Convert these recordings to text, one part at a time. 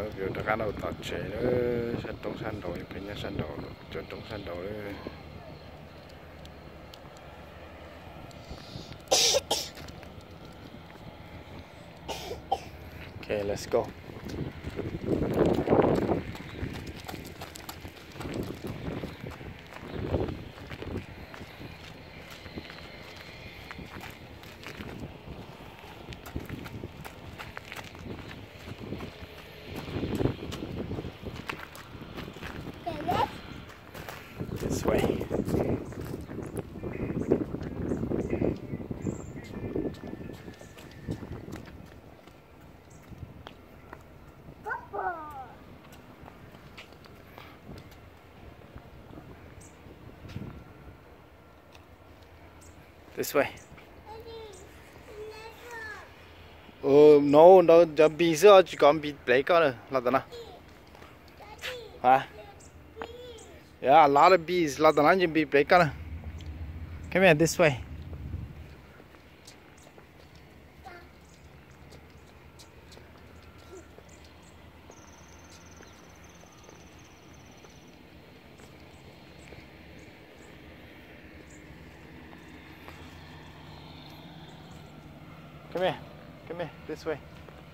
việc đó cá đâu tọt chế đó săn trong săn đầu cái nhà săn đầu chuẩn trong săn đầu đó. Okay, let's go. This way. This way. No, the bees are just gonna be black color. Ladana. Huh? Yeah, a lot of bees. Ladana just be black color. Come here, this way. Come here, this way.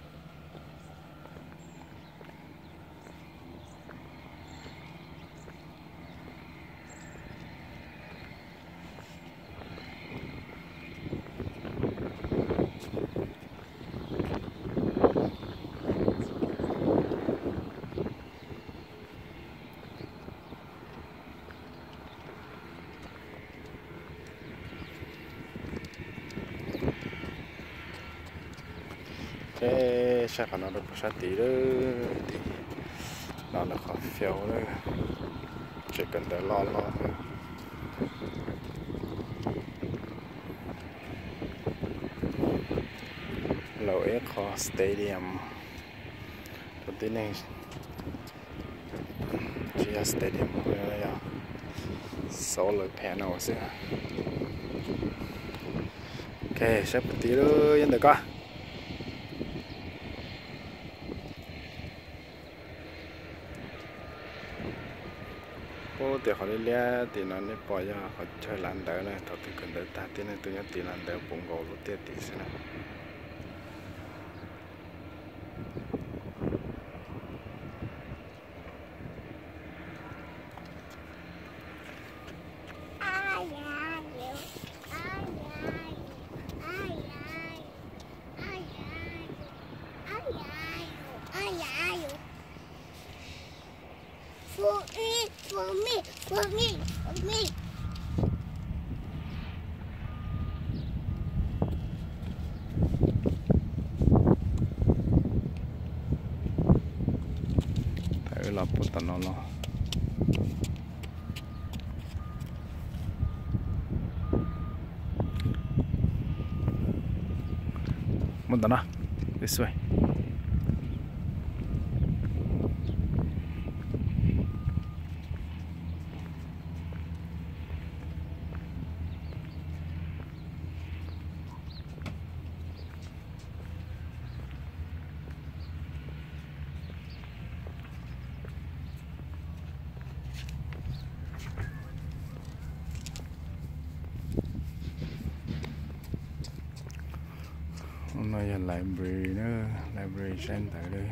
Cái chắc là nó được sát tí đó thì nó là khó phiêu đó, chỉ cần để lo thôi. Lầu Echo Stadium đầu tiên này chỉ là stadium thôi là solar panels. Ok, sắp tí đó yên được coi. Thì họ đi lẽ thì nó nên bỏ ra họ chơi lăn đỡ này, thôi thì cần đỡ ta tí này tôi nhớ tí lăn đỡ bùng gỗ lúc tiết tí xem nào. For me. Tại là bút tận nó. Một tận this way. Hôm nay là library nữa, library center đây.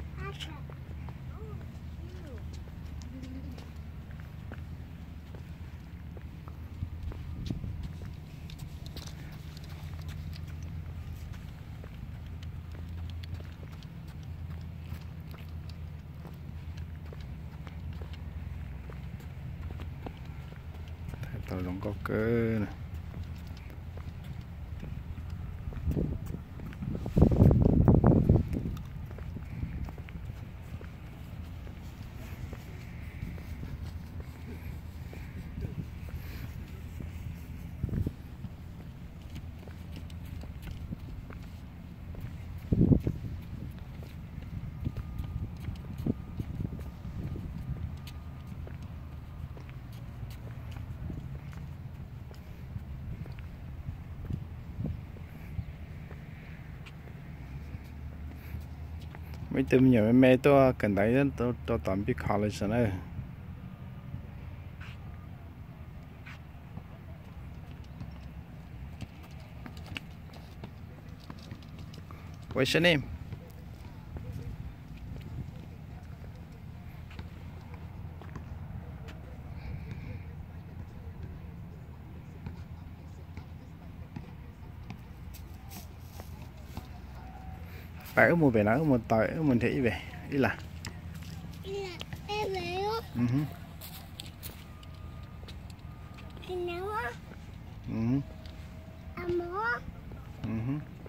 Tôi không có cơ nè. mấy tụi nhiều mẹ tôi cần đấy tôi tạm biết khó lên rồi này. What's your name? Phải ở một về nào ở một tỏi ở một thị về ý là Em về á. Em nấu á. Em nấu á.